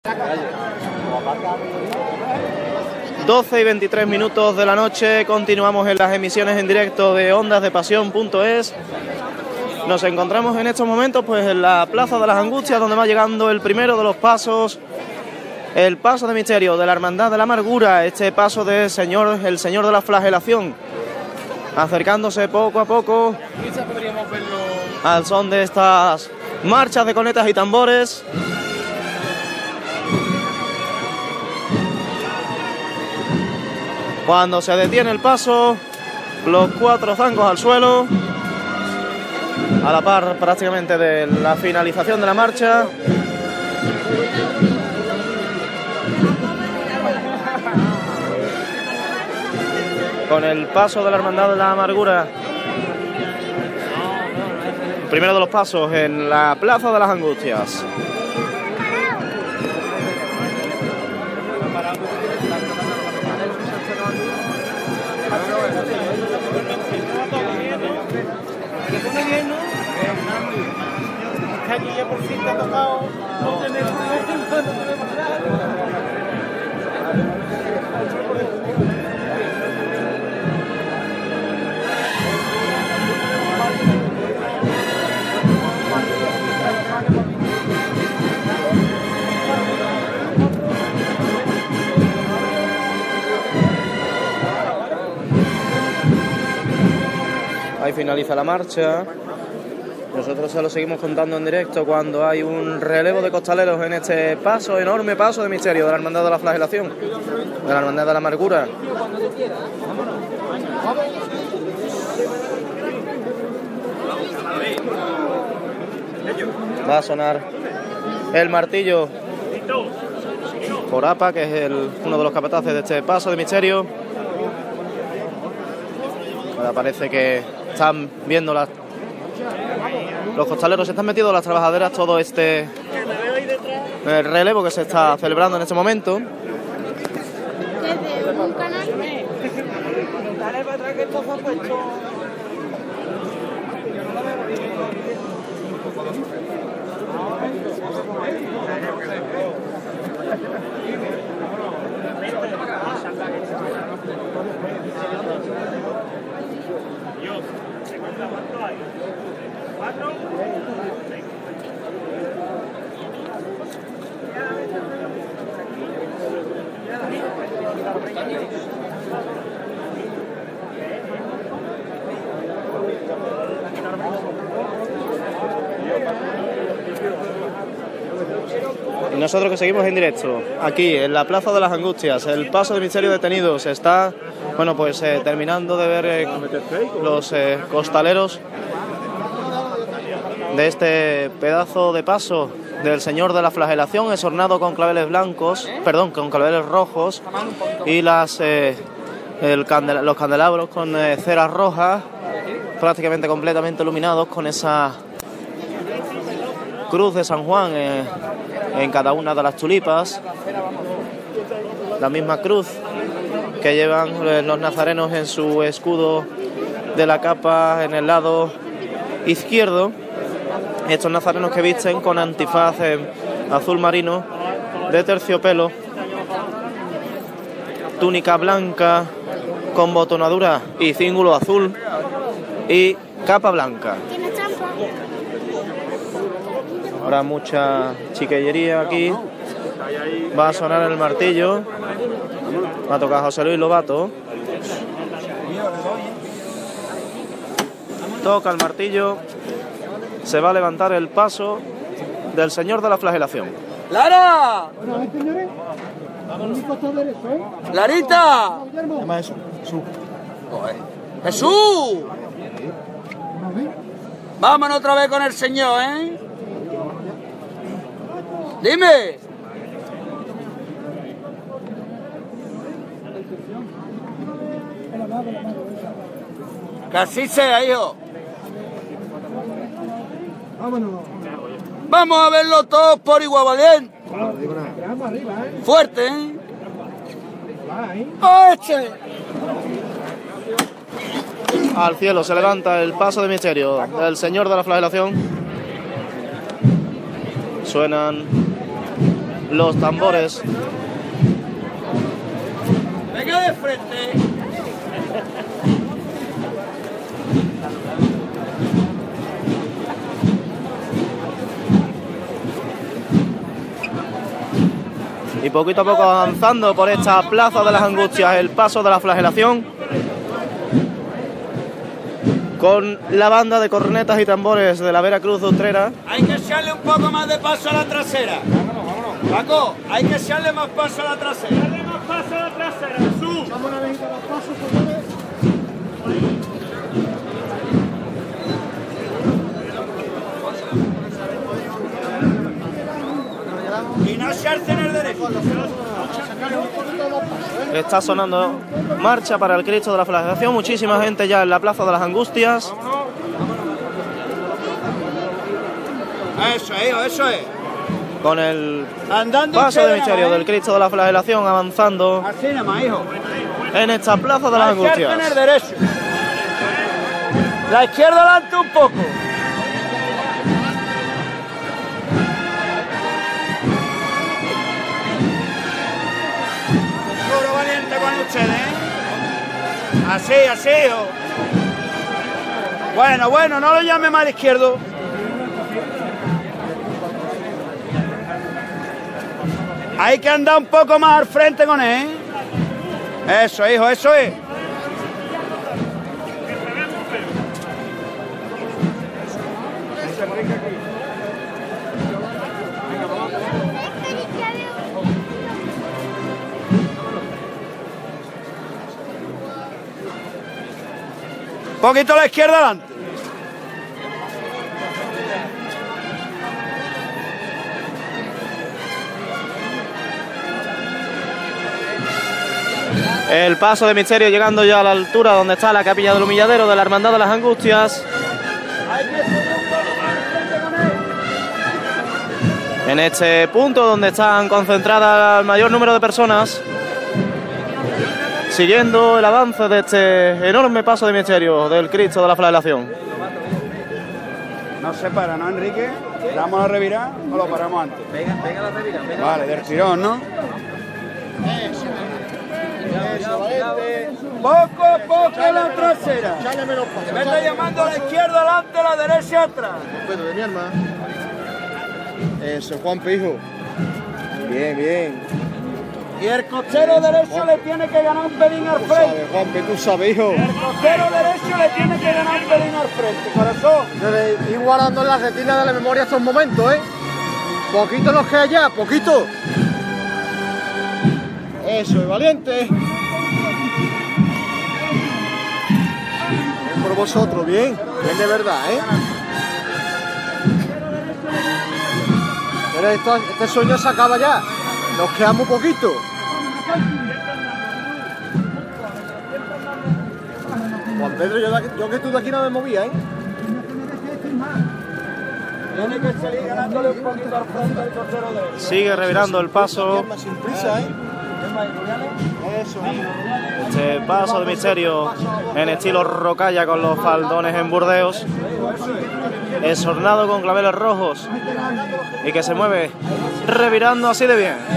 12 y 23 minutos de la noche, continuamos en las emisiones en directo de ondasdepasión.es. Nos encontramos en estos momentos pues en la Plaza de las Angustias, donde va llegando el primero de los pasos, el paso de misterio de la Hermandad de la Amargura, este paso del el Señor de la Flagelación, acercándose poco a poco al son de estas marchas de cornetas y tambores. Cuando se detiene el paso, los 4 zancos al suelo, a la par prácticamente de la finalización de la marcha. Con el paso de la Hermandad de la Amargura, el primero de los pasos en la Plaza de las Angustias. Aquí ya por fin te ha tocado no tener Ahí finaliza la marcha. Nosotros se lo seguimos contando en directo cuando hay un relevo de costaleros en este paso, enorme paso de misterio de la Hermandad de la Flagelación, de la Hermandad de la Amargura. Va a sonar el martillo por APA, que es uno de los capataces de este paso de misterio. Ahora parece que están viendo los costaleros, se están metiendo las trabajaderas, todo este relevo que se está celebrando en este momento. Desde un canal. Dale para atrás que esto se ha puesto. Y nosotros que seguimos en directo aquí en la Plaza de las Angustias, el paso de misterio detenido, se está, bueno, pues terminando de ver los costaleros de este pedazo de paso del Señor de la Flagelación, es ornado con claveles blancos, perdón, con claveles rojos, y los candelabros con ceras rojas, prácticamente completamente iluminados con esa cruz de San Juan en cada una de las tulipas, la misma cruz que llevan los nazarenos en su escudo de la capa en el lado izquierdo. Estos nazarenos que visten con antifaz azul marino de terciopelo, túnica blanca con botonadura y cíngulo azul y capa blanca. Ahora mucha chiquillería aquí. Va a sonar el martillo. Va a tocar José Luis Lobato. Toca el martillo. Se va a levantar el paso del Señor de la Flagelación. ¡Lara! ¡Larita! ¡Jesús! Vámonos otra vez con el Señor, ¿eh? Dime. Que así sea, hijo. Vamos a verlo todos por igual, valiente. Fuerte, ¿eh? ¡Oche! Al cielo se levanta el paso de misterio del Señor de la Flagelación. Suenan los tambores. Venga de frente. Y poquito a poco avanzando por esta plaza de las Angustias, el paso de la flagelación, con la banda de cornetas y tambores de la Veracruz de Utrera. Hay que echarle un poco más de paso a la trasera. Paco, hay que echarle más paso a la trasera. Echarle más paso a la trasera, Jesús. Echamos una vejita los pasos, señores. Y no echarse en el derecho. Está sonando marcha para el Cristo de la Flagelación, muchísima gente ya en la plaza de las Angustias. Eso es, hijo, eso es. Con el Andando paso de misterio del Cristo de la Flagelación avanzando así nada más, hijo. en esta plaza de las Angustias. En el derecho. La izquierda adelante un poco. Puro valiente con ustedes, ¿eh? Así, así, hijo. Bueno, no lo llame mal izquierdo. Hay que andar un poco más al frente con él, ¿eh? Eso, hijo, eso es. Poquito a la izquierda adelante. El paso de misterio llegando ya a la altura donde está la capilla del humilladero de la Hermandad de las Angustias. En este punto donde están concentradas el mayor número de personas, siguiendo el avance de este enorme paso de misterio del Cristo de la Flagelación. No se para, ¿no, Enrique? ¿Vamos a revirar o lo paramos antes? Pega la revira. Vale, del tirón, ¿no? Poco a poco la trasera. Me está llamando a la izquierda adelante, a la derecha atrás. Pedro de mi alma. Eso, Juanpe, hijo. Bien, bien. Y el costero derecho le tiene que ganar un pelín al frente. Sabes, Juanpe, tú sabes, hijo. El costero derecho le tiene que ganar un pelín al frente, corazón. Debe ir guardando en la retina de la memoria estos momentos, ¿eh? Poquito nos queda ya, poquito. Eso, es valiente. Bien por vosotros, bien. Bien de verdad, ¿eh? Pero este sueño se acaba ya. Nos queda muy poquito. Juan Pedro, yo que tú de aquí no me movía, ¿eh? Tiene que salir ganándole un poquito al frente al costero derecho. Sigue revirando el paso. Sin prisa, ¿eh? Eso. Este paso de misterio en estilo rocalla con los faldones en Burdeos, esornado con claveles rojos y que se mueve revirando así de bien.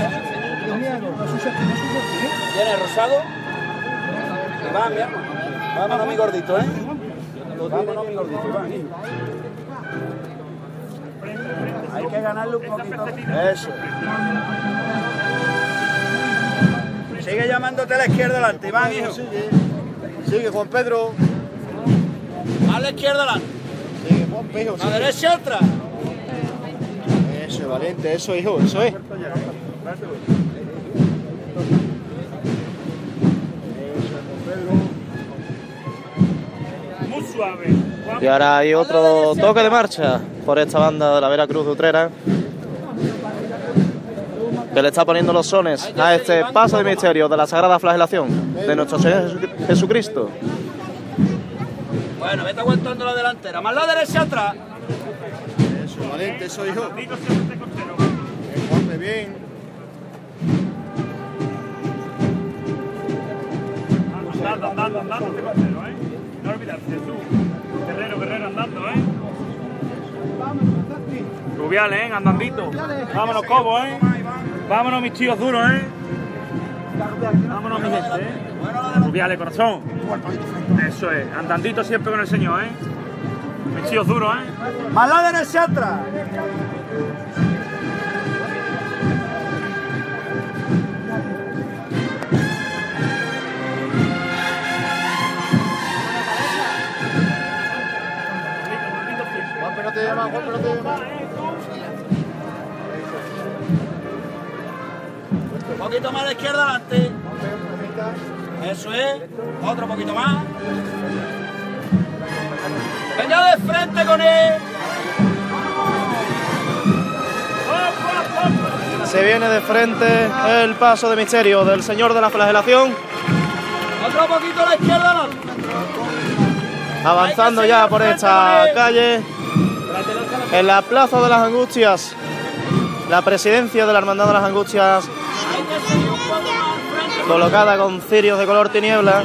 ¿Viene rosado? Va, mi hermano. Vámonos, mi gordito, ¿eh? Vámonos, mi gordito, Iván. Hay que ganarle un poquito. Eso. Sigue llamándote a la izquierda adelante, Iván, hijo. Sigue, Juan Pedro. A la izquierda adelante. Sigue, Juan Pedro. A la derecha atrás. Eso es valiente, eso, hijo, eso es. Muy suave. Y ahora hay otro toque de marcha por esta banda de la Veracruz de Utrera, que le está poniendo los sones a este paso de misterio de la Sagrada Flagelación de nuestro Señor Jesucristo. Bueno, vete aguantando la delantera. Más la derecha atrás. Eso, valiente, eso, hijo. Juanpe, bien. Andando este costero, ¿eh? No olvidarse, Jesús. Guerrero andando, ¿eh? Rubiales, ¿eh? Andandito. Vámonos, Cobo, ¿eh? Vámonos, mis tíos duros, ¿eh? Vámonos, mi gente, ¿eh? Rubiales, corazón. Eso es, andandito siempre con el Señor, ¿eh? Mis tíos duros, ¿eh? Más la derecha atrás. Un poquito más a la izquierda adelante. Eso es. Otro poquito más. Venga de frente con él. Se viene de frente el paso de misterio del Señor de la Flagelación. Otro poquito a la izquierda adelante. Avanzando ya por esta calle, en la Plaza de las Angustias, la presidencia de la Hermandad de las Angustias, Hay que seguir un poco más al frente. colocada con cirios de color tiniebla,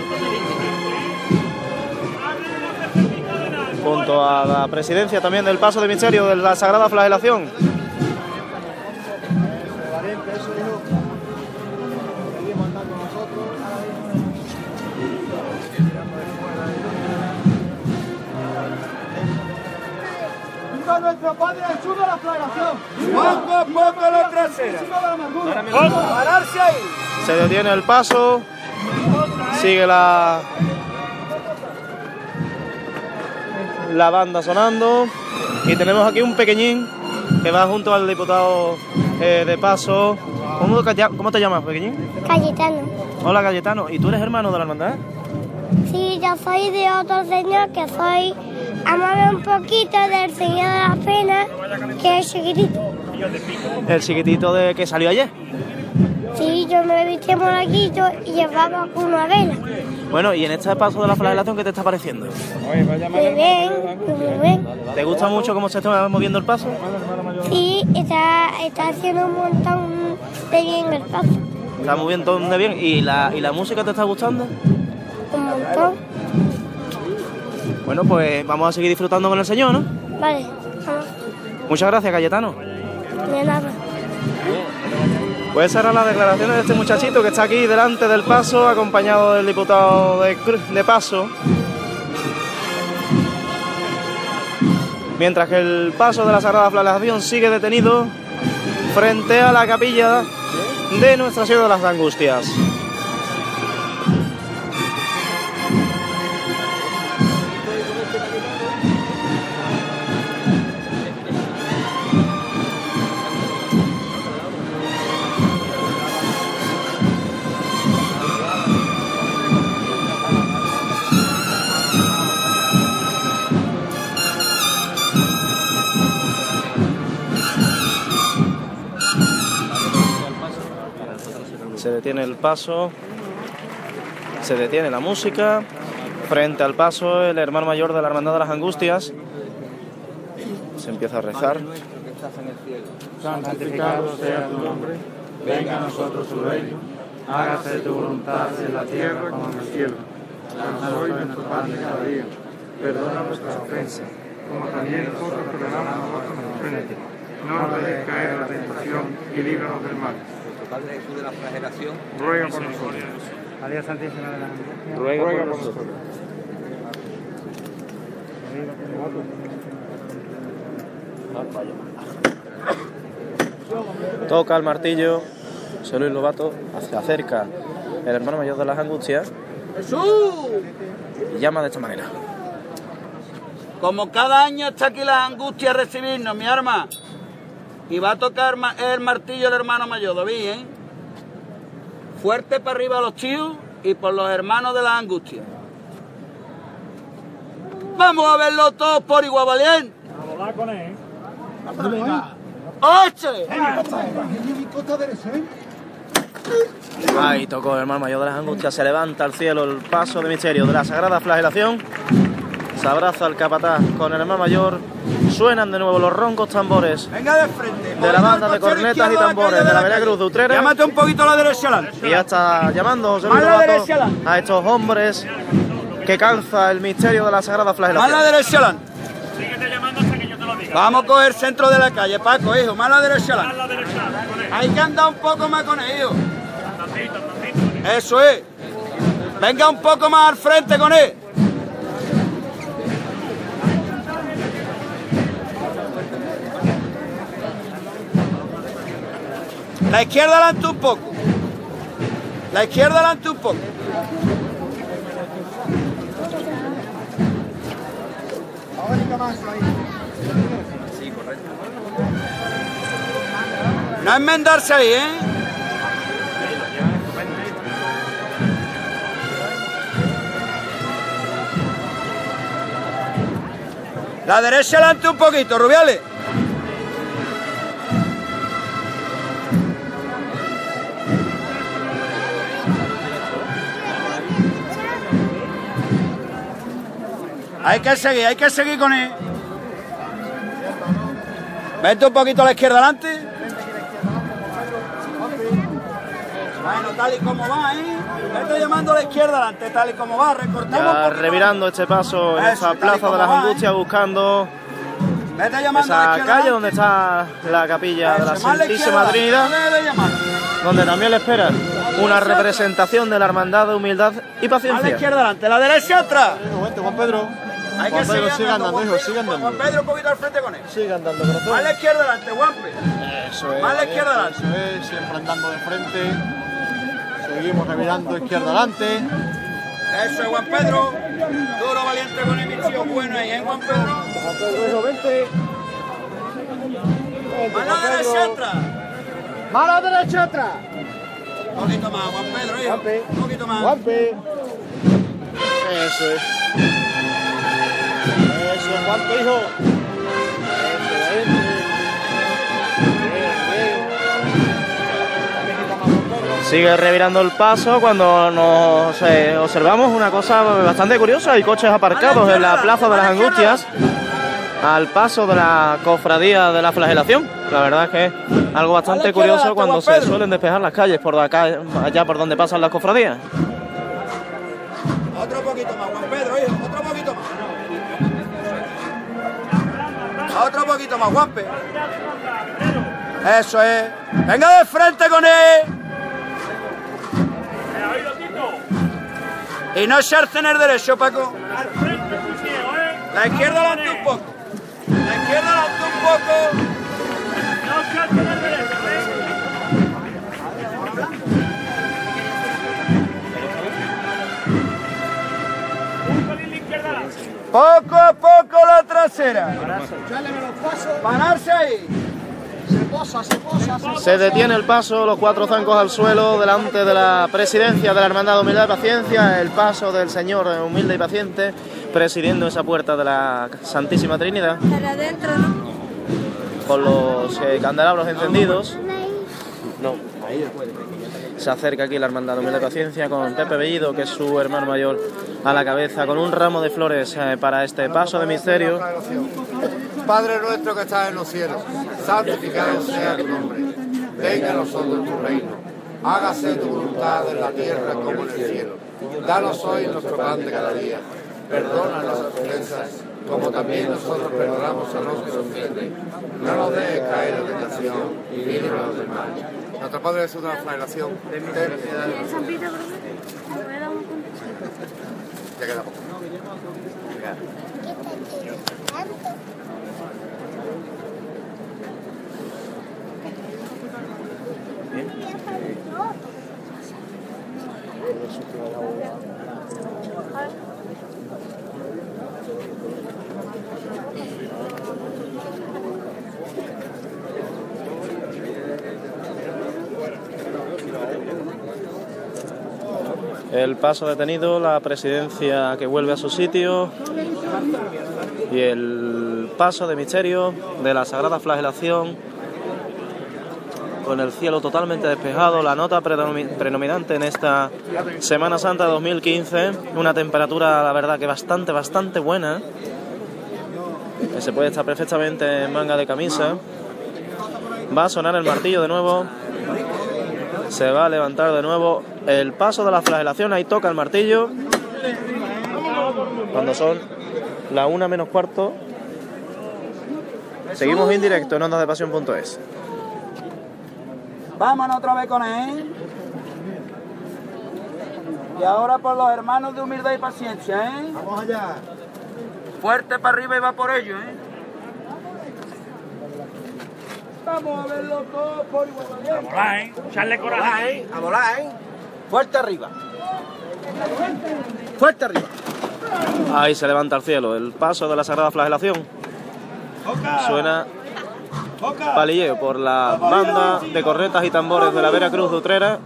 junto a la presidencia también del paso de misterio de la Sagrada Flagelación. ¡Viva nuestro Padre Jesús de la Flagelación! Poco a poco a la trasera. ¡Viva la amargura! Pararse ahí. Se detiene el paso, sigue la banda sonando y tenemos aquí un pequeñín que va junto al diputado de paso. ¿Cómo te llamas, pequeñín? Cayetano. Hola, Cayetano. ¿Y tú eres hermano de la hermandad? Sí, yo soy de otro señor que soy amable un poquito del Señor de las Penas, que es chiquitito. El chiquitito de que salió ayer. Sí, yo me vestí monaguito y llevaba una vela. Bueno, y en este paso de la flagelación, ¿qué te está pareciendo? Muy bien, muy bien. ¿Te gusta mucho cómo se está moviendo el paso? Sí, está haciendo un montón de bien el paso. Está moviendo de bien. ¿Y la música te está gustando? Un montón. Bueno, pues vamos a seguir disfrutando con el Señor, ¿no? Vale, vamos. Muchas gracias, Cayetano. De nada. Pues esas eran las declaraciones de este muchachito que está aquí delante del paso, acompañado del diputado de paso. Mientras que el paso de la Sagrada Flagelación sigue detenido frente a la capilla de Nuestra Señora de las Angustias. Se detiene el paso, se detiene la música, frente al paso el hermano mayor de la Hermandad de las Angustias, se empieza a rezar. Santificado sea tu nombre, venga a nosotros tu reino, hágase tu voluntad en la tierra como en el cielo. Danos hoy nuestro pan de cada día, perdona nuestras ofensas, como también nosotros perdonamos a nuestros ofensores. No nos dejes caer en la tentación y líbranos del mal. Padre Jesús de la Flagelación, Ruega por nosotros. María Santísima de la Angustias, ruega por nosotros. Toca el martillo, José Luis Lobato, se acerca el hermano mayor de las Angustias y llama de esta manera. Como cada año está aquí las Angustias a recibirnos, mi arma. Y va a tocar el martillo el hermano mayor, David, ¿eh? Fuerte para arriba a los tíos y por los hermanos de las Angustias. Vamos a verlo todos por igual, valiente. A volar con él. ¡Oche! Ahí tocó el hermano mayor de las Angustias, se levanta al cielo el paso de misterio de la Sagrada Flagelación, se abraza al capataz con el hermano mayor, suenan de nuevo los roncos tambores Venga de frente. de la banda de cornetas y tambores de la Vereda Cruz de Utrera. Llámate un poquito a la derecha adelante. Y ya está llamando José Luis Más la Lobato derecha adelante. a estos hombres que calza el misterio de la Sagrada Más Flagelación. la derecha adelante. Síguete llamando hasta que yo te lo diga. Vamos a coger el centro de la calle, Paco, hijo. Más la derecha A adelante. la derecha, con él. Hay que andar un poco más con ellos. Eso es. Venga un poco más al frente con él. La izquierda adelante un poco. La izquierda adelante un poco. No enmendarse ahí, ¿eh? La derecha adelante un poquito, Rubiales. Hay que seguir con él. Vete un poquito a la izquierda adelante. Bueno, tal y como va, ¿eh? Vete llamando a la izquierda adelante, tal y como va, recortamos. Ya revirando este paso en esa plaza de las Angustias, buscando esa calle donde está la capilla de la Santísima Trinidad, donde también le espera una representación de la hermandad de humildad y paciencia. A la izquierda adelante, la derecha atrás. Juan Pedro. Hay que seguir andando, hijo, sigue andando. Juan Pedro, un poquito al frente con él. Sigue andando, corazón. A la izquierda adelante, Juanpe. Eso es. A la izquierda adelante. Eso es, siempre andando de frente. Seguimos revirando izquierda adelante. Eso es, Juan Pedro. Duro, valiente con emisión bueno ahí, ¿eh, Juan Pedro? Juan Pedro, hijo, vente. Mano derecha atrás. Mano derecha atrás. Un poquito más, Juan Pedro, hijo. Juanpe. Un poquito más. Juanpe. Eso es. Eso es, Juanpe, hijo. Eso es. Sigue revirando el paso cuando nos observamos una cosa bastante curiosa. Hay coches aparcados en la plaza de las Angustias al paso de la cofradía de la flagelación. La verdad es que es algo bastante curioso cuando se suelen despejar las calles por acá, allá por donde pasan las cofradías. Otro poquito más, Juan Pedro, hijo. Otro poquito más. Otro poquito más, Juanpe. Eso es. Venga de frente con él. Y no echarse en el derecho, Paco. La izquierda adelante un poco. La izquierda adelante un poco. No echarse en el derecho, Poco a poco la trasera. Pararse ahí. Se detiene el paso, los cuatro zancos al suelo, delante de la presidencia de la Hermandad de Humildad y Paciencia, el paso del Señor humilde y paciente, presidiendo esa puerta de la Santísima Trinidad, con los candelabros encendidos. Se acerca aquí la Hermandad de Humildad y Paciencia con Pepe Bellido, que es su hermano mayor, a la cabeza, con un ramo de flores para este paso de misterio. Padre nuestro que estás en los cielos, santificado sea tu nombre. Venga a nosotros tu reino. Hágase tu voluntad en la tierra como en el cielo. Danos hoy nuestro pan de cada día. Perdona nuestras ofensas, como también nosotros perdonamos a los que nos ofenden. No nos dejes caer en tentación y líbranos del mal. Nuestro Padre Jesús de la flagelación, ten piedad de nosotros. Ya queda poco. El paso detenido, la presidencia que vuelve a su sitio y el paso de misterio de la Sagrada Flagelación, con el cielo totalmente despejado, la nota predominante en esta Semana Santa 2015, una temperatura, la verdad, que bastante buena, que se puede estar perfectamente en manga de camisa. Va a sonar el martillo de nuevo, se va a levantar de nuevo el paso de la flagelación, ahí toca el martillo, cuando son las 1 menos cuarto. Seguimos en directo en ondasdepasión.es. Vámonos otra vez con él. Y ahora por los hermanos de humildad y paciencia, ¿eh? Vamos allá. Fuerte para arriba y va por ello, ¿eh? Vamos a verlo todo por igual. A volar, ¿eh? Echarle coraje. A volar, ¿eh? Fuerte arriba. Fuerte arriba. Ahí se levanta al cielo el paso de la Sagrada Flagelación. Suena palilleo por la banda de cornetas y tambores de la Vera Cruz de Utrera.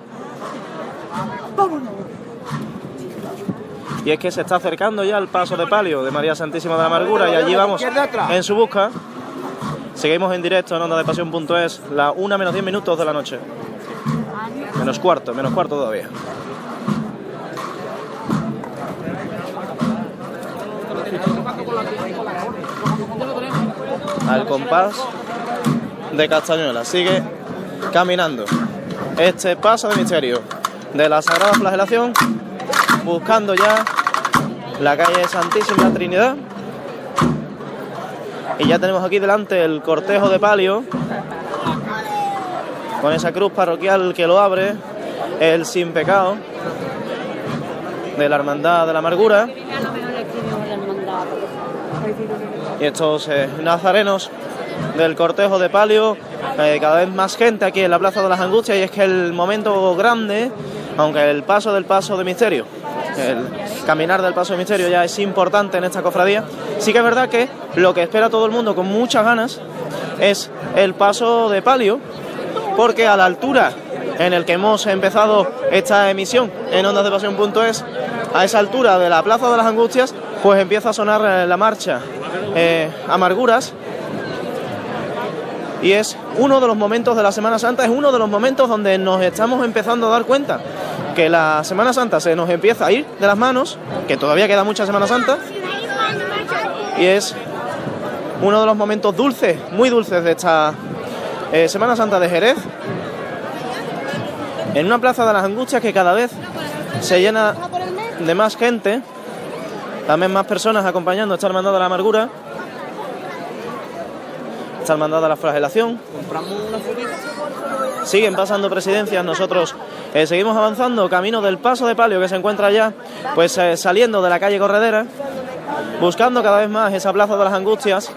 Y es que se está acercando ya el paso de palio de María Santísima de la Amargura y allí vamos en su busca. Seguimos en directo en ondasdepasión.es, la 1 menos 10 minutos de la noche. Menos cuarto todavía. Al compás de Castañuela sigue caminando este paso de misterio de la Sagrada Flagelación, buscando ya la calle Santísima Trinidad. Y ya tenemos aquí delante el cortejo de palio con esa cruz parroquial que lo abre, el sin pecado de la Hermandad de la Amargura. Y estos nazarenos del cortejo de palio, cada vez más gente aquí en la Plaza de las Angustias, y es que el momento grande, aunque el paso de misterio, el caminar del paso de misterio ya es importante en esta cofradía, sí que es verdad que lo que espera todo el mundo con muchas ganas es el paso de palio, porque a la altura en el que hemos empezado esta emisión en ondasdepasión.es, a esa altura de la Plaza de las Angustias, pues empieza a sonar la marcha Amarguras, y es uno de los momentos de la Semana Santa, es uno de los momentos donde nos estamos empezando a dar cuenta que la Semana Santa se nos empieza a ir de las manos, que todavía queda mucha Semana Santa, y es uno de los momentos dulces, muy dulces de esta Semana Santa de Jerez, en una Plaza de las Angustias que cada vez se llena de más gente, también más personas acompañando esta Hermandad de la Amargura, esta Hermandad de la Flagelación. Siguen pasando presidencias, nosotros seguimos avanzando camino del paso de palio que se encuentra ya pues saliendo de la calle Corredera, buscando cada vez más esa Plaza de las Angustias,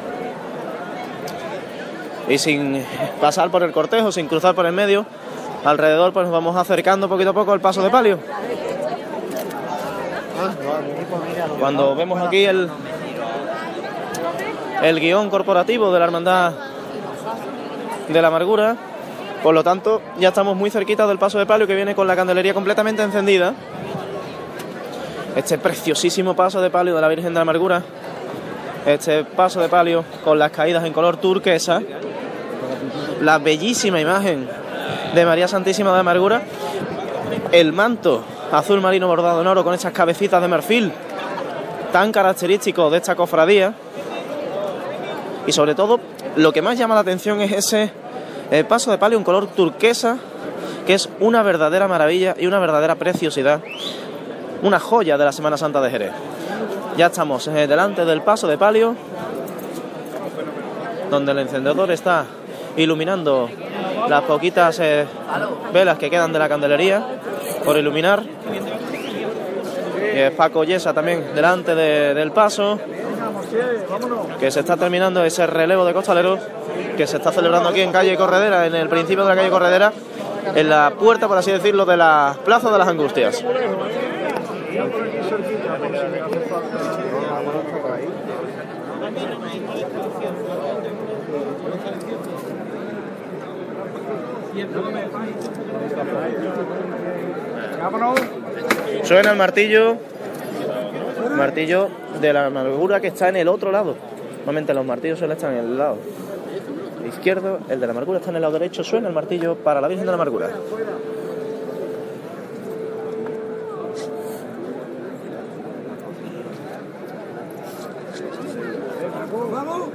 y sin pasar por el cortejo, sin cruzar por el medio, alrededor pues nos vamos acercando poquito a poco al paso de palio. Cuando vemos aquí el guión corporativo de la Hermandad de la Amargura, por lo tanto ya estamos muy cerquita del paso de palio, que viene con la candelería completamente encendida. Este preciosísimo paso de palio de la Virgen de la Amargura, este paso de palio con las caídas en color turquesa, la bellísima imagen de María Santísima de la Amargura, el manto azul marino bordado en oro con esas cabecitas de marfil tan característico de esta cofradía, y sobre todo lo que más llama la atención es ese paso de palio en color turquesa, que es una verdadera maravilla y una verdadera preciosidad, una joya de la Semana Santa de Jerez. Ya estamos delante del paso de palio, donde el encendedor está iluminando las poquitas velas que quedan de la candelería por iluminar. Y Paco Yesa también delante del paso, que se está terminando ese relevo de costaleros que se está celebrando aquí en calle Corredera, en el principio de la calle Corredera, en la puerta, por así decirlo, de la Plaza de las Angustias. Suena el martillo de la Amargura, que está en el otro lado. Normalmente los martillos suelen estar en el lado izquierdo, el de la Amargura está en el lado derecho. Suena el martillo para la Virgen de la Amargura. ¡Vamos!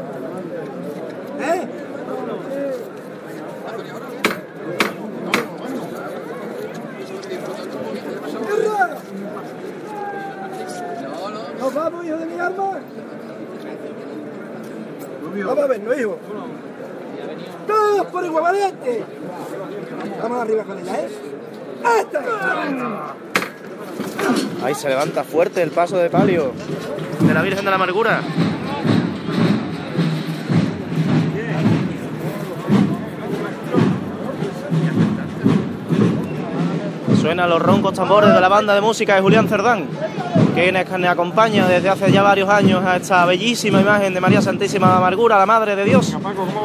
¡Nos vamos, hijo de mi alma! Vamos a ver, ¿no, hijo? ¡Todos por igual valiente! Vamos arriba con ella, ¿eh? Ahí se levanta fuerte el paso de palio de la Virgen de la Amargura. Suenan los roncos tambores de la banda de música de Julián Cerdán, quienes acompaña desde hace ya varios años a esta bellísima imagen de María Santísima de Amargura, la Madre de Dios.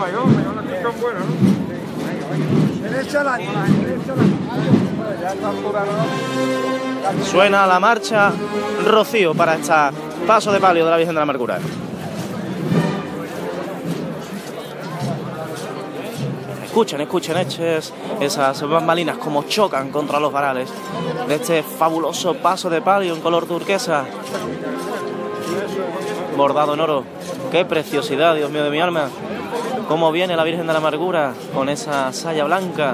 Suena la marcha Rocío para este paso de palio de la Virgen de la Amargura. Escuchen esas bambalinas como chocan contra los varales de este fabuloso paso de palio en color turquesa, bordado en oro. ¡Qué preciosidad, Dios mío de mi alma! Cómo viene la Virgen de la Amargura con esa saya blanca,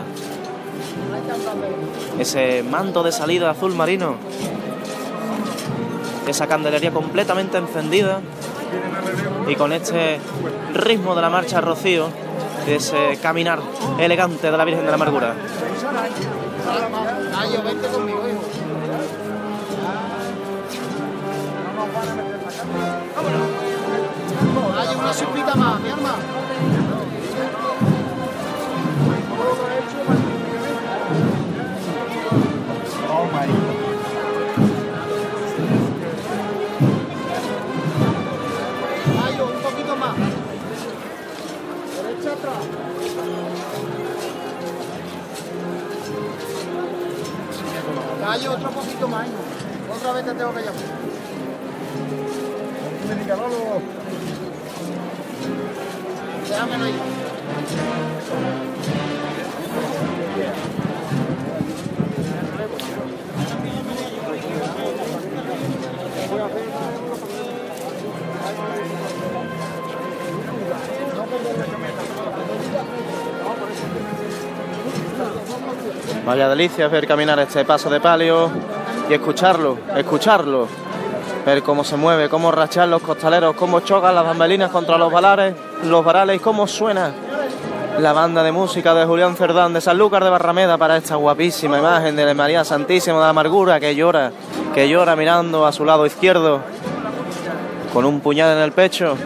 ese manto de salida azul marino, esa candelería completamente encendida y con este ritmo de la marcha Rocío, de ese caminar elegante de la Virgen de la Amargura. Vente conmigo, hijo. Vámonos. Hay una chispita más, mi arma. Oh my God. Un poquito más. Derecha atrás. Gallo, otro poquito más. Otra vez te tengo que llamar. Déjamelo ahí. Vaya delicia ver caminar este paso de palio y escucharlo, ver cómo se mueve, cómo rachan los costaleros, cómo chocan las bambalinas contra los varales y cómo suena la banda de música de Julián Cerdán de Sanlúcar de Barrameda para esta guapísima imagen de María Santísima de la Amargura que llora mirando a su lado izquierdo con un puñal en el pecho.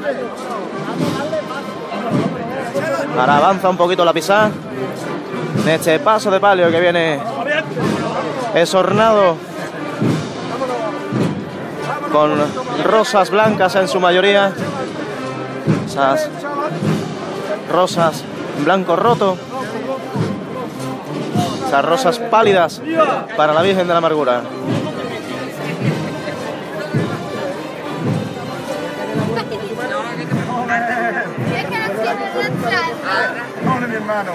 Ahora avanza un poquito la pisada en este paso de palio que viene esornado con rosas blancas en su mayoría, esas rosas en blanco roto, esas rosas pálidas para la Virgen de la Amargura. Hola, mi hermano.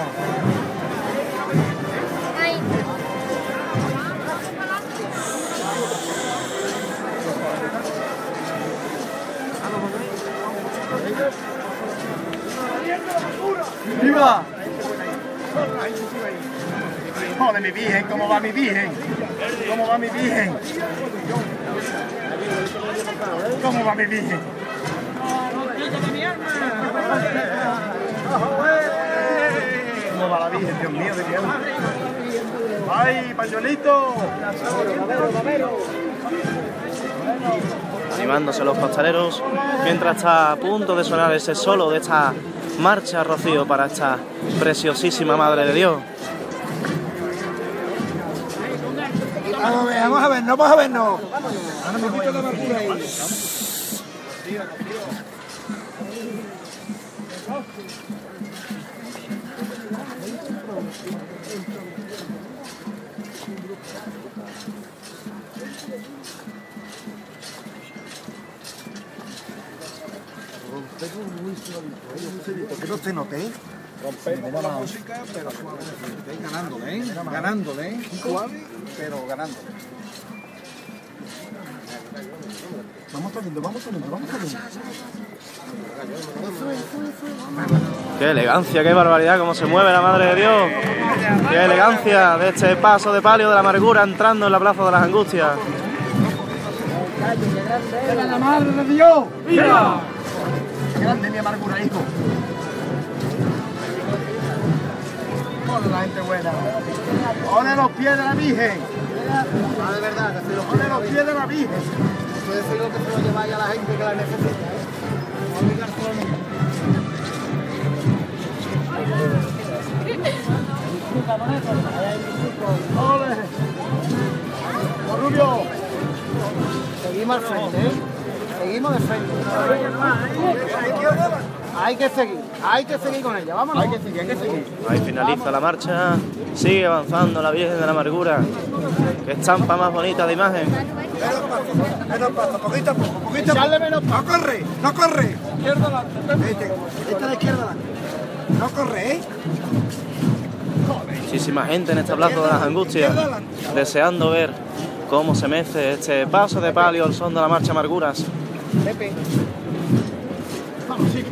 ¡Viva! Joder, mi virgen, ¿cómo va mi virgen? ¿Cómo va mi virgen? ¿Cómo va mi virgen? ¿Cómo va la virgen, Dios mío, de Dios? ¡Ay, pañuelito! Animándose los costaleros mientras está a punto de sonar ese solo de esta marcha Rocío para esta preciosísima Madre de Dios. Vamos a vernos. Que no se note, rompemos la música, pero suavemente, ganándole, suave, pero ganándole. Vamos saliendo. Qué elegancia, qué barbaridad, cómo se mueve la Madre de Dios. Qué elegancia de este paso de palio de la Amargura entrando en la Plaza de las Angustias. ¡Viva la Madre de Dios! ¡Viva! ¡Grande mi Amargura, hijo! Con la gente buena. Pone los pies de la Virgen. Ah, de verdad, que se los pone los pies de la Virgen. Puede ser lo que se lo lleváis a la gente que la necesita. No obligar solamente. ¡Ole! Rubio, seguimos al frente, ¿eh? Seguimos de frente. Hay que seguir con ella, vámonos. Hay que seguir. Ahí finaliza la marcha, sigue avanzando la Virgen de la Amargura. Qué estampa más bonita de imagen. Menos paso, poquito a poco, poquito a poco. No corre. Izquierda adelante. Esta de izquierda adelante. No corre, ¿eh? Muchísima gente en esta plaza de las Angustias, deseando ver cómo se mece este paso de palio al son de la marcha Amarguras. Pepe. Vamos, chicos.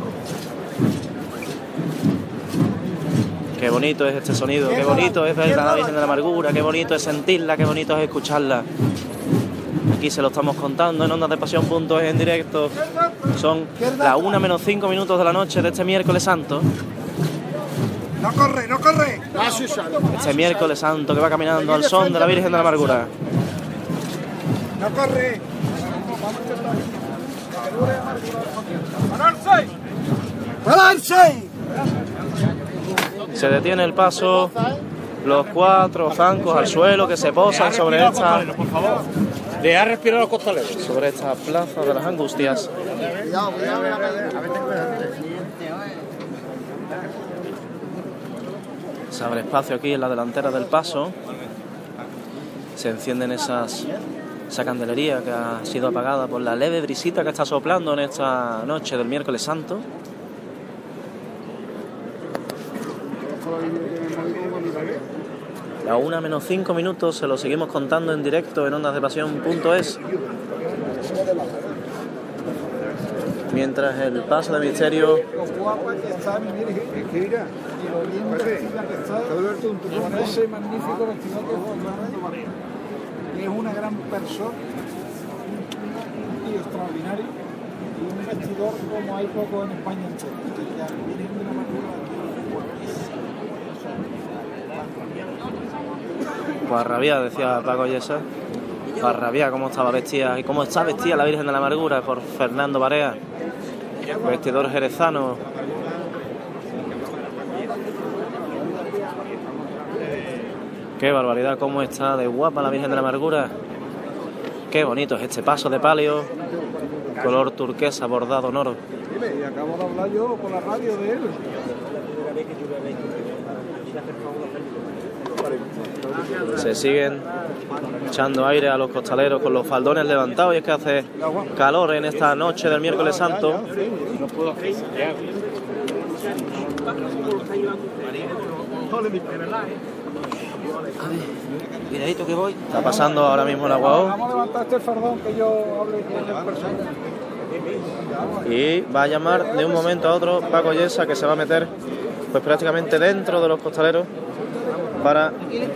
Qué bonito es este sonido, qué bonito es ver a la Virgen de la Amargura, qué bonito es sentirla, qué bonito es escucharla. Aquí se lo estamos contando en Ondas de Pasión.es en directo. Son las 1 menos 5 minutos de la noche de este miércoles santo. No corre. Este miércoles santo que va caminando al son de la Virgen de la Amargura. No corre. ¡Pararse! Se detiene el paso, los 4 zancos al suelo que se posan sobre esta... Por favor, deja respirar los costaleros. Sobre esta plaza de las Angustias. Se abre espacio aquí en la delantera del paso. Se encienden esa candelería que ha sido apagada por la leve brisita que está soplando en esta noche del miércoles santo. La 1 menos 5 minutos se lo seguimos contando en directo en ondasdepasión.es. Mientras el paso de misterio con ese magnífico vestido que es una gran persona, un tío extraordinario y un vestidor como hay poco en España entera. Pues rabia, decía Paco Yesa, para rabia cómo estaba vestida y cómo está vestida la Virgen de la Amargura por Fernando Barea, vestidor jerezano. Qué barbaridad, cómo está de guapa la Virgen de la Amargura. Qué bonito es este paso de palio, color turquesa bordado en oro. Y acabo de hablar yo por la radio de él. Se siguen echando aire a los costaleros con los faldones levantados y es que hace calor en esta noche del miércoles santo. Cuidadito que voy. Está pasando ahora mismo el aguao. Vamos a levantar este fardón que yo hable con el personal. Y va a llamar de un momento a otro Paco Yesa, que se va a meter pues prácticamente dentro de los costaleros para...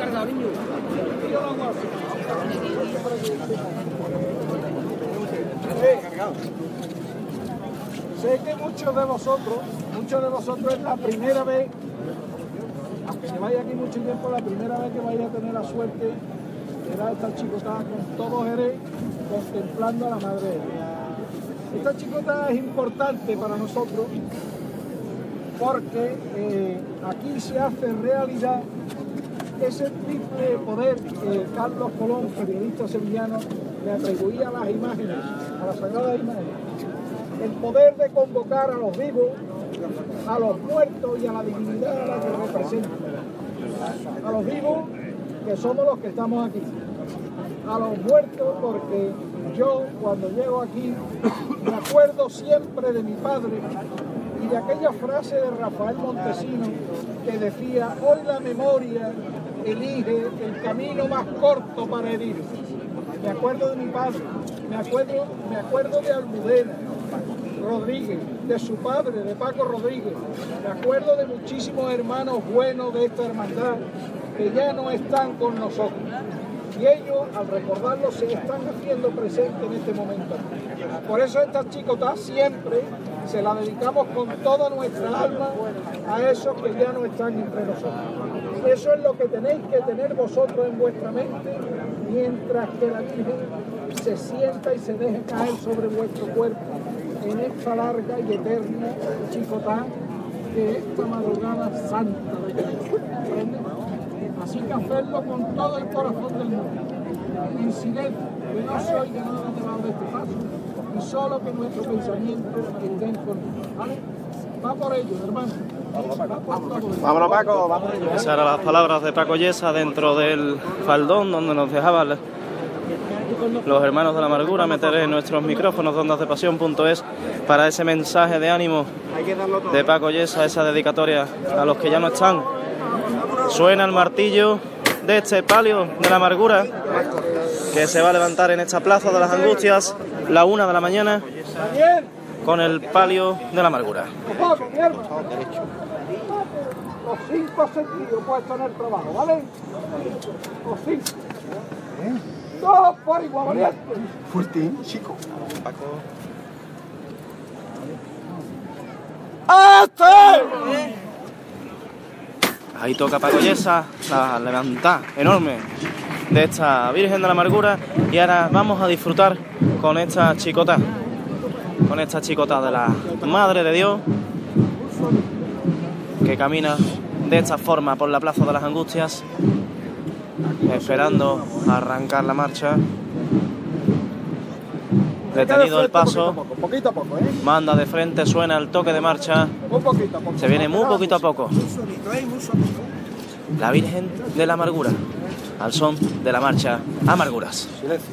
Sé que muchos de vosotros es la primera vez, aunque lleváis aquí mucho tiempo, la primera vez que vais a tener la suerte de dar esta chicotada con todo Jerez, contemplando a la Madre. Esta chicotada es importante para nosotros porque aquí se hace realidad ese triple poder que Carlos Colón, periodista sevillano, le atribuía a las imágenes, a las sagradas imágenes. El poder de convocar a los vivos, a los muertos y a la divinidad a la que representan. A los vivos, que somos los que estamos aquí. A los muertos, porque yo cuando llego aquí me acuerdo siempre de mi padre y de aquella frase de Rafael Montesino que decía: hoy la memoria elige el camino más corto para herir. Me acuerdo de mi padre, me acuerdo de Almudena Rodríguez, de su padre, de Paco Rodríguez. Me acuerdo de muchísimos hermanos buenos de esta hermandad que ya no están con nosotros. Y ellos, al recordarlo, se están haciendo presentes en este momento. Por eso esta chicotá siempre se la dedicamos con toda nuestra alma a esos que ya no están entre nosotros. Eso es lo que tenéis que tener vosotros en vuestra mente mientras que la Virgen se sienta y se deje caer sobre vuestro cuerpo en esta larga y eterna chicotá de esta madrugada santa de Cristo. Así que hacerlo con todo el corazón del mundo, en silencio, que no se oiga nada debajo de este paso y solo que nuestro pensamiento esté en control. ¿Vale? Va por ello, hermano. Vámonos, Paco, vamos. Esas eran las palabras de Paco Yesa dentro del faldón donde nos dejaban los hermanos de la amargura. Meteré nuestros micrófonos de ondasdepasión.es para ese mensaje de ánimo de Paco Yesa, esa dedicatoria a los que ya no están. Suena el martillo de este palio de la amargura que se va a levantar en esta plaza de las Angustias, la 1 de la mañana, con el palio de la amargura. Los 5 sentidos puestos en el trabajo, ¿vale? Los 5. Todos por igual, valiente. Fuerte, chico. Ahí toca Paco Yesa, la levantada enorme de esta Virgen de la Amargura. Y ahora vamos a disfrutar con esta chicota de la Madre de Dios, que camina de esta forma por la Plaza de las Angustias, esperando a arrancar la marcha. Detenido el paso, poquito a poco, manda de frente, suena el toque de marcha, se viene muy poquito a poco. La Virgen de la Amargura, al son de la marcha Amarguras. Silencio.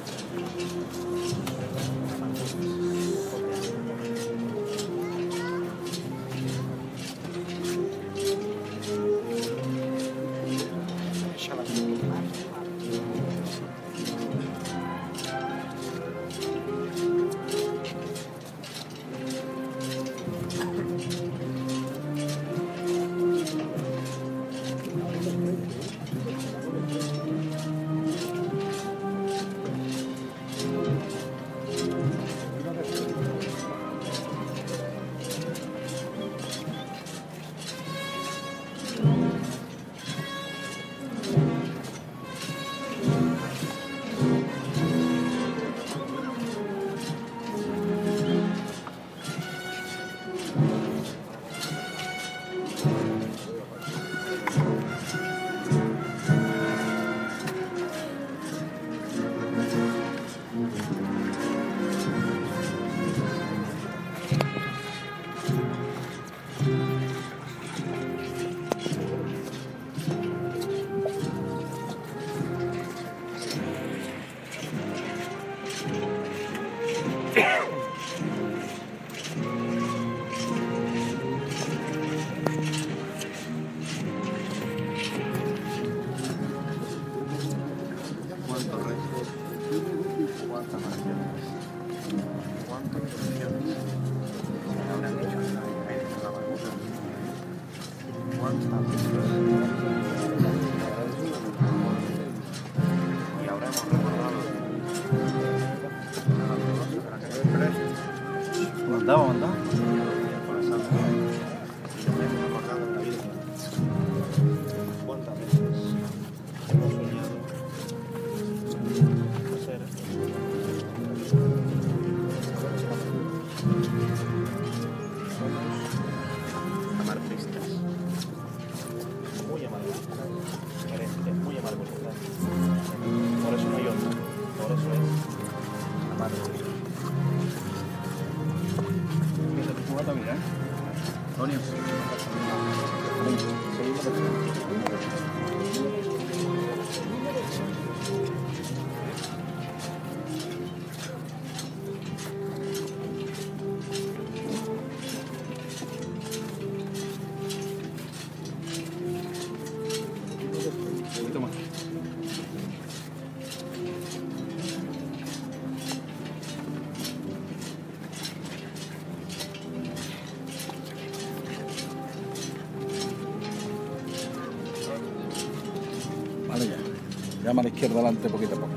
Llama a la izquierda adelante poquito a poco.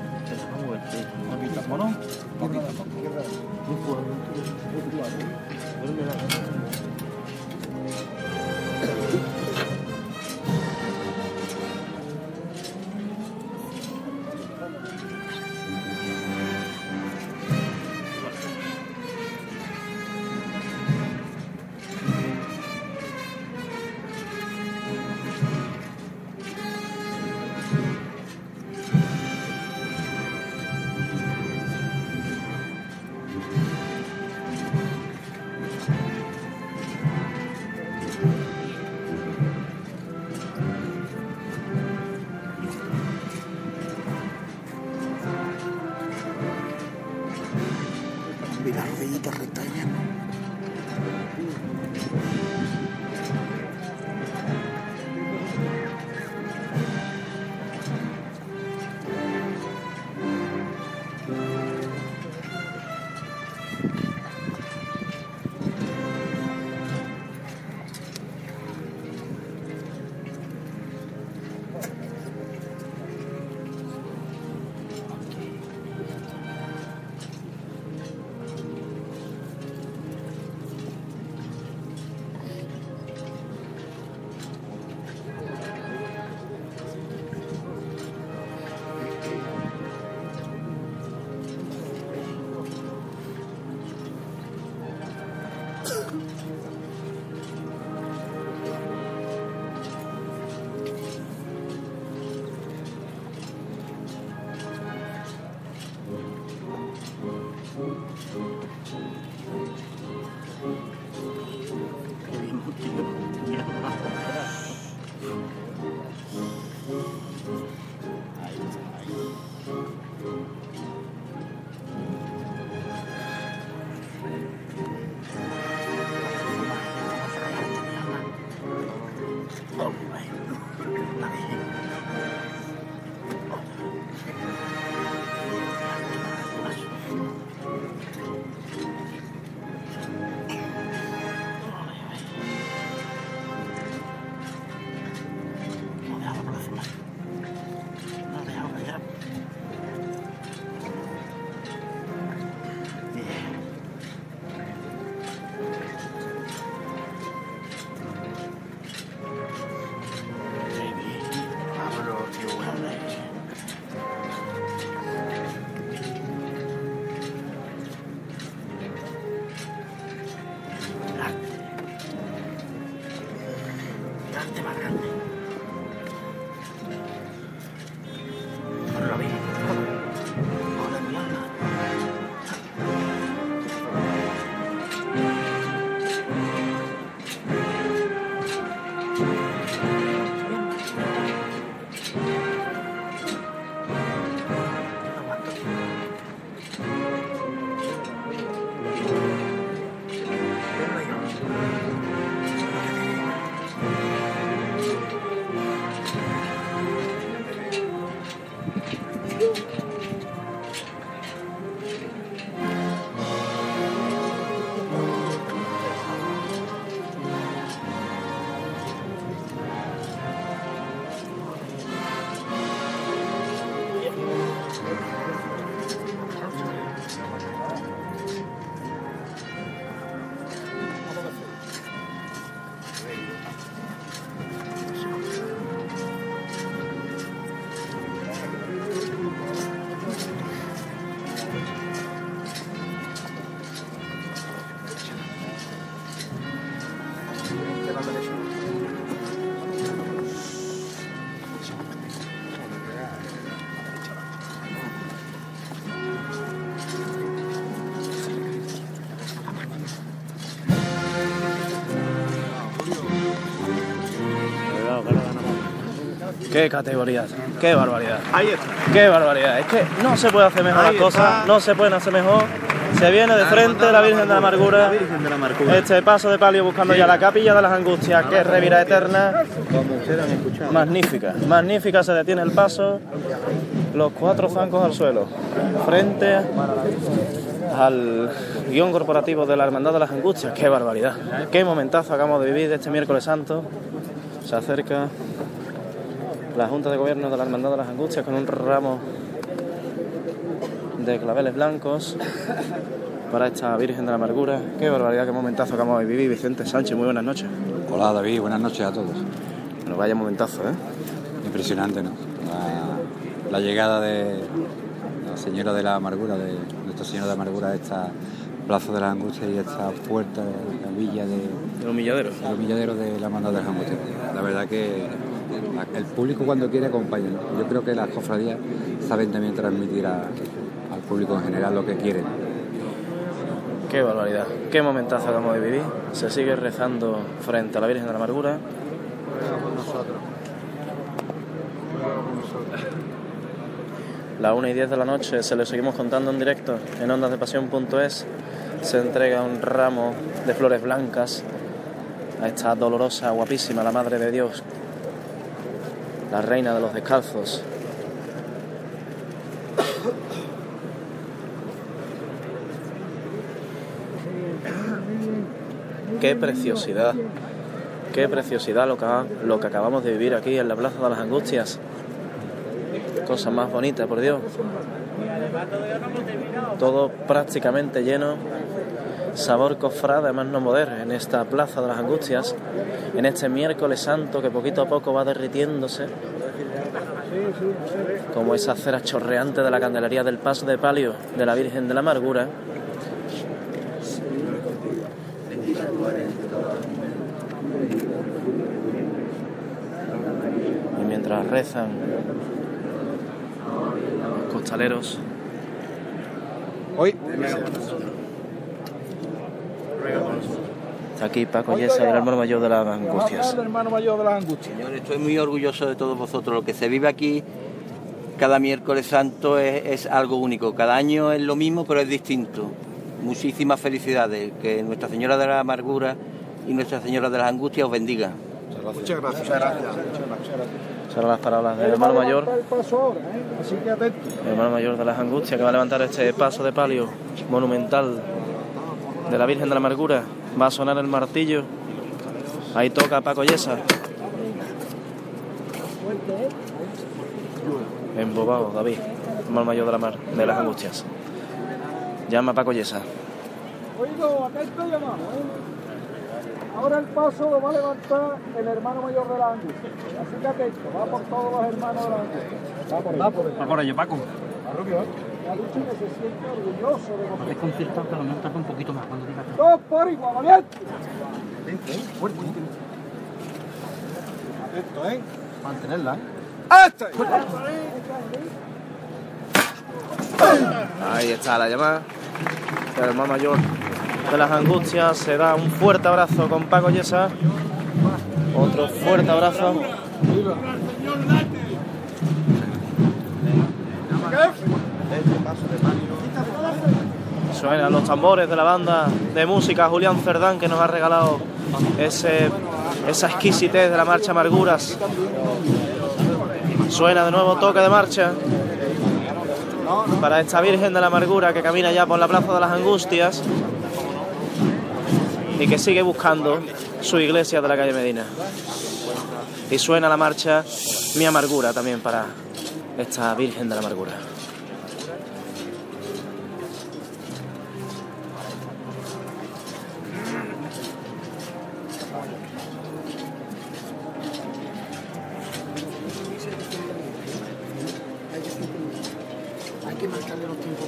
Poquito a poco. Qué categoría, qué barbaridad. Ahí está. Qué barbaridad. Es que no se puede hacer mejor las cosas, no se pueden hacer mejor. Se viene de frente la Virgen de la Amargura. Este paso de palio buscando ya la capilla de las Angustias, que es revira eterna. Magnífica, magnífica, se detiene el paso. Los 4 zancos al suelo. Frente al guión corporativo de la Hermandad de las Angustias. Qué barbaridad. Qué momentazo acabamos de vivir de este miércoles santo. Se acerca la Junta de Gobierno de la Hermandad de las Angustias con un ramo de claveles blancos para esta Virgen de la Amargura. Qué barbaridad, qué momentazo acabamos de vivir. Vicente Sánchez, muy buenas noches. Hola David, buenas noches a todos. Bueno, vaya momentazo, ¿eh? Impresionante, ¿no? La llegada de la Señora de la Amargura, de Nuestra Señora de la Amargura a esta Plaza de las Angustias y esta puerta de la villa del humilladero. El humilladero de la Hermandad de las Angustias. La verdad que el público cuando quiere acompaña, ¿no? Yo creo que las cofradías saben también transmitir al público en general lo que quieren. Qué barbaridad, qué momentazo acabamos de vivir. Se sigue rezando frente a la Virgen de la Amargura. Las 1:10 de la noche, se lo seguimos contando en directo en ondasdepasión.es. Se entrega un ramo de flores blancas a esta dolorosa, guapísima, la Madre de Dios, la Reina de los Descalzos. Qué preciosidad lo que acabamos de vivir aquí en la Plaza de las Angustias. Cosa más bonita, por Dios. Todo prácticamente lleno. Sabor cofrade, además no poder, en esta Plaza de las Angustias, en este miércoles santo que poquito a poco va derritiéndose, como esa cera chorreante de la candelería del paso de palio de la Virgen de la Amargura. Y mientras rezan los costaleros, está aquí Paco Yesa, el hermano mayor de las Angustias. El hermano mayor de las Angustias. Señor, estoy muy orgulloso de todos vosotros. Lo que se vive aquí cada miércoles santo es algo único. Cada año es lo mismo, pero es distinto. Muchísimas felicidades. Que Nuestra Señora de la Amargura y Nuestra Señora de las Angustias os bendiga. Muchas gracias. Muchas gracias. Serán las palabras del hermano mayor. Así que atento. El hermano mayor de las Angustias, que va a levantar este paso de palio monumental de la Virgen de la Amargura. Va a sonar el martillo. Ahí toca Paco Yesa. Embobado David, hermano mayor de las Angustias. Llama a Paco Yesa. Oigo, atento llamado, Ahora el paso lo va a levantar el hermano mayor de las Angustias. Así que atento, va por todos los hermanos de las Angustias. Va por ello, Paco. Ha dicho que se siente orgulloso de vosotros. Desconcertado, pero no tarda un poquito más cuando diga. ¡Dos por igual, valiente! Atento, mantenerla, Ahí está la llamada. El hermano mayor de las Angustias se da un fuerte abrazo con Paco Yesa. Otro fuerte abrazo. Suenan los tambores de la banda de música Julián Cerdán, que nos ha regalado esa exquisitez de la marcha Amarguras. Suena de nuevo toque de marcha. para esta Virgen de la Amargura que camina ya por la Plaza de las Angustias y que sigue buscando su iglesia de la calle Medina. Y suena la marcha Mi Amargura también para esta Virgen de la Amargura. Hay que marcarle los tiempos.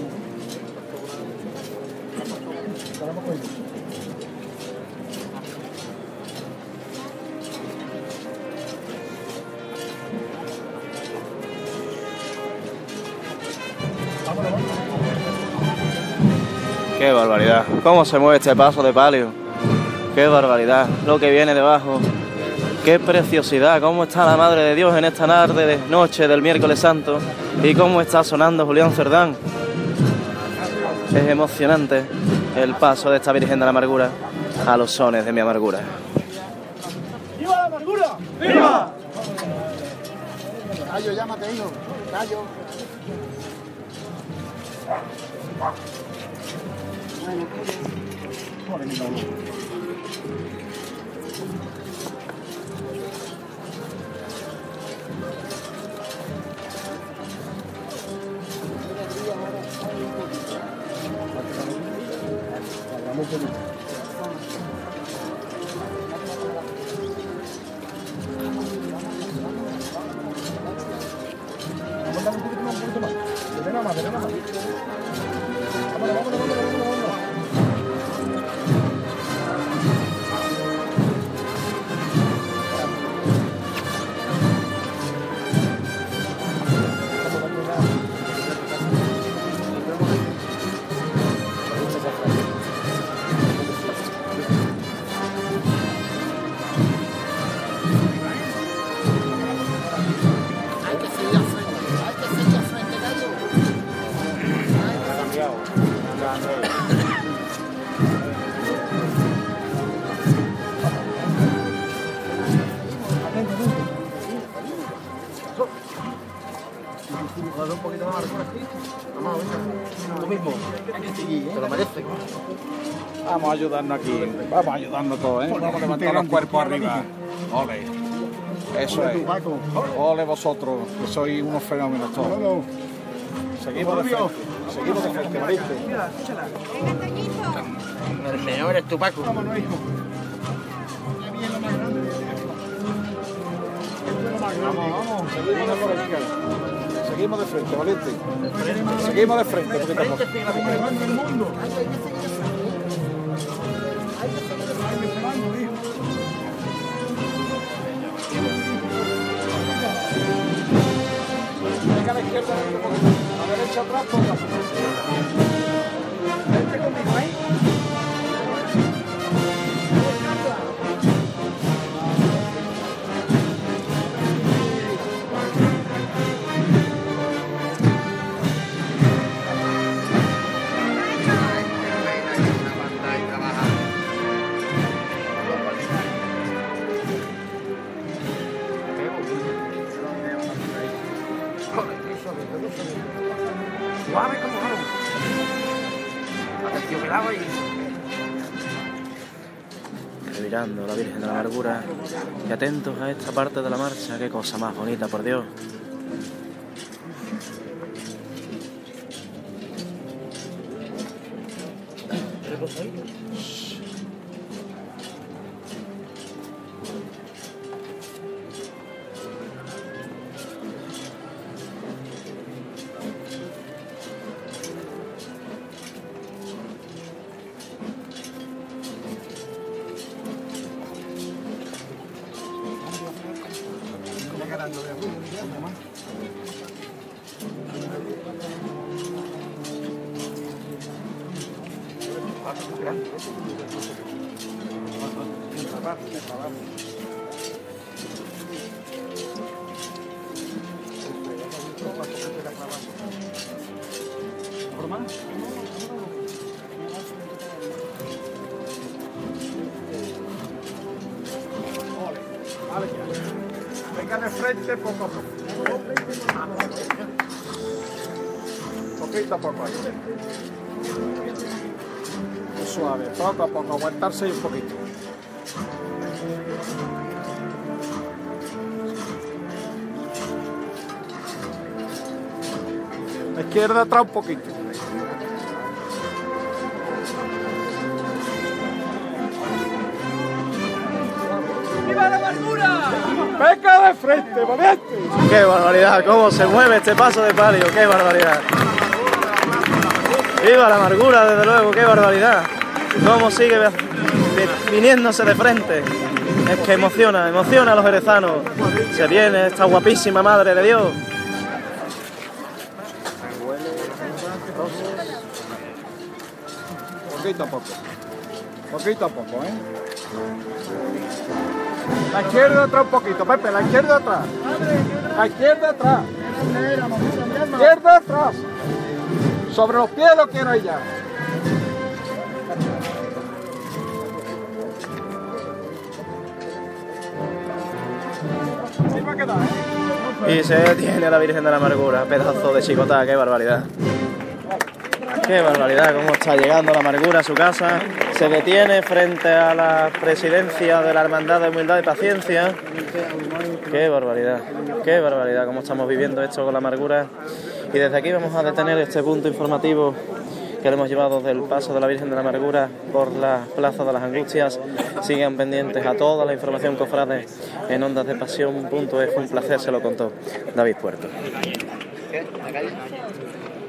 ¡Qué barbaridad! ¿Cómo se mueve este paso de palio? ¡Qué barbaridad! Lo que viene debajo. ¡Qué preciosidad! ¿Cómo está la Madre de Dios en esta tarde de noche del miércoles santo? ¿Y cómo está sonando Julián Cerdán? Es emocionante el paso de esta Virgen de la Amargura a los sones de Mi Amargura. ¡Viva la amargura! ¡Viva! Callo, llámate, hijo. Callo. Vamos a ayudarnos aquí, vamos a ayudarnos todos, ¿eh? Vamos a levantar los cuerpos arriba. Ole. Eso es. Ole vosotros, que sois unos fenómenos todos. Seguimos de frente, ¿viste? El mejor es tu Paco. Vámonos, hijo. Vamos, seguimos de por aquí. Seguimos de frente, valiente. Seguimos de frente, porque estamos. Venga a la izquierda, a la derecha atrás, póngase. Vente conmigo, ¿eh? Suave como algo. Atención, cuidado ahí. Revirando la Virgen de la Amargura. Y atentos a esta parte de la marcha. Qué cosa más bonita, por Dios. Venga de frente poco a poco. Poquito a poco ahí. Muy suave, poco a poco, aguantarse ahí un poquito. La izquierda atrás un poquito. ¡Viva la amargura! ¡Venga de frente, valiente! ¡Qué barbaridad! ¿Cómo se mueve este paso de palio? ¡Qué barbaridad! ¡Viva la amargura, desde luego! ¡Qué barbaridad! ¿Cómo sigue viniéndose de frente? Es que emociona a los jerezanos. Se viene esta guapísima Madre de Dios. Poquito a poco. Poquito a poco, ¿eh? La izquierda atrás un poquito, Pepe, la izquierda atrás. La izquierda atrás. La izquierda atrás. Sobre los pies lo quiero ella. Así va a quedar, ¿eh? Y se detiene a la Virgen de la Amargura. Pedazo de chicotá, qué barbaridad. Qué barbaridad, cómo está llegando la amargura a su casa. Se detiene frente a la presidencia de la Hermandad de Humildad y Paciencia. Qué barbaridad, cómo estamos viviendo esto con la amargura. Y desde aquí vamos a detener este punto informativo que le hemos llevado del paso de la Virgen de la Amargura por la Plaza de las Angustias. Sigan pendientes a toda la información, cofrades, en ondasdepasión.es. Un placer, se lo contó David Puerto.